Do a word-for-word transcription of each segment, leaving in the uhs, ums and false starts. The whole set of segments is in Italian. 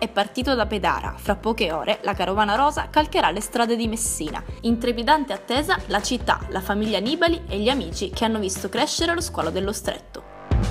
è partito da Pedara. Fra poche ore la carovana rosa calcherà le strade di Messina. In trepidante attesa la città, la famiglia Nibali e gli amici che hanno visto crescere lo squalo dello Stretto.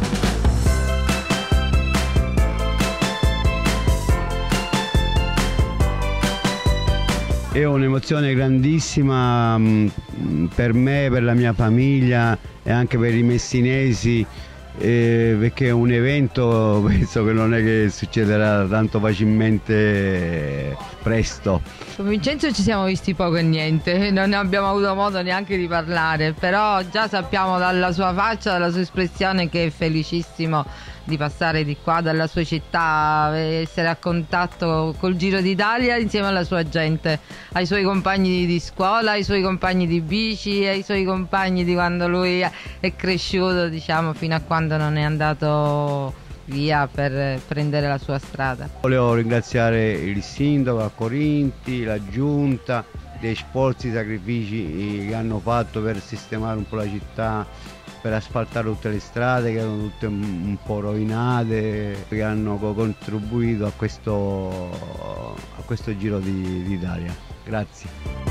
È un'emozione grandissima per me, per la mia famiglia e anche per i messinesi, eh, perché è un evento, penso che non è che succederà tanto facilmente presto. Con Vincenzo ci siamo visti poco e niente, non ne abbiamo avuto modo neanche di parlare, però già sappiamo dalla sua faccia, dalla sua espressione che è felicissimo di passare di qua, dalla sua città, essere a contatto col Giro d'Italia insieme alla sua gente, ai suoi compagni di scuola, ai suoi compagni di bici, ai suoi compagni di quando lui è cresciuto, diciamo, fino a quando non è andato via per prendere la sua strada. Volevo ringraziare il sindaco a Corinti, la giunta, dei sforzi, sacrifici che hanno fatto per sistemare un po' la città, per asfaltare tutte le strade che erano tutte un po' rovinate, che hanno contribuito a questo, a questo Giro d'Italia. Grazie.